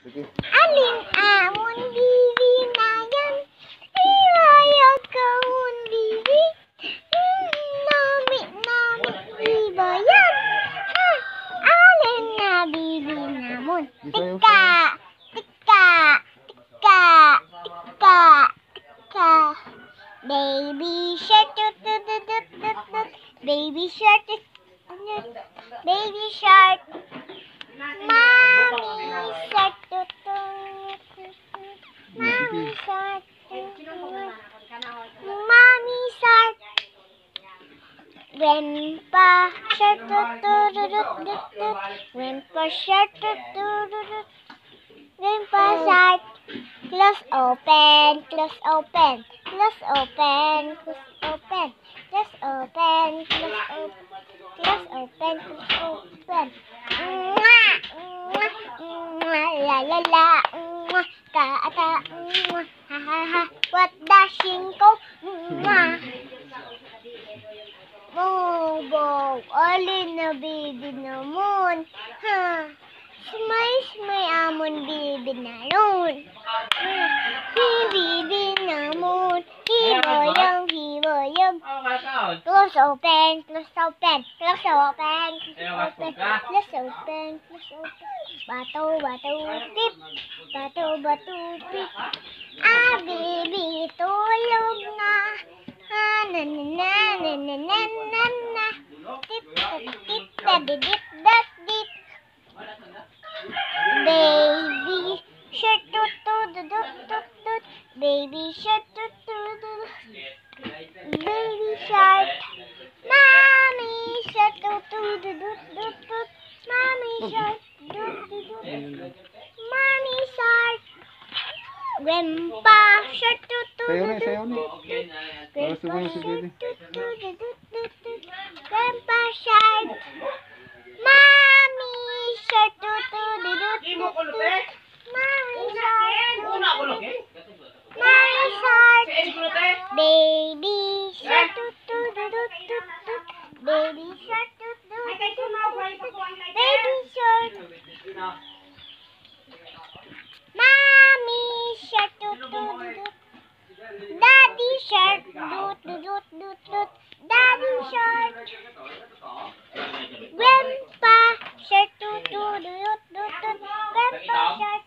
Sige. Alin amon diri na yan? Iwayag ka un diri. Nami iba yan. Ha, alin na bibi namon? Tika, tika, tika, tika, tika. Baby shark, dut, dut, dut, dut, dut, dut. Baby shark, baby shark. Mommy shark, dut, dut, dut, dut. Mommy shark, dut, dut. Mommy shark. Grandpa shark, dut, dut, dut, dut, dut, dut. Grandpa shark, dut, dut, dut, dut. Grandpa shark. Close open, close open, close open, close open, close open, close open, close open, close open. Mwah, mwah, mwah, la la la, mwah, ka ka, mwah, ha ha ha. What dashing go? Mwah. Bobo, alin na bibi namon, ha? Smay amon bibi na nun. Bibi namon, hiboyong. Close open, close open, close open, close open, close open, close open. Bato, tip, bato, tip. Ah, bibi, tulog na. Ah, na na na na na na na na. Tip, tip, tadidip, dat, dip. Baby shark, tut, tut, tut, tut, tut. Baby shark, tut, tut, tut. Baby shark. Mommy shark, tut, tut, tut, tut, tut. Mommy shark, tut, tut, tut. Mommy shark. Grandpa shark, tut, tut, Sayaw na, tut, sayaw na. tut. Para Grandpa sumayaw si shark, Daddy. tut, tut, tut, tut, tut. Grandpa shark. Mommy shark, tut, tut, tut, tut, tut. Mommy shark, tut, tut, tut. Mommy shark. Baby shark, tut, tut, tut, tut, tut. Baby shark, tut, tut, tut, tut. Baby shark. Mommy shark, tut, tut, tut. Daddy shark, tut, tut, tut, tut. Daddy shark. Grandpa shark, tut, tut, tut, tut, tut. Grandpa shark.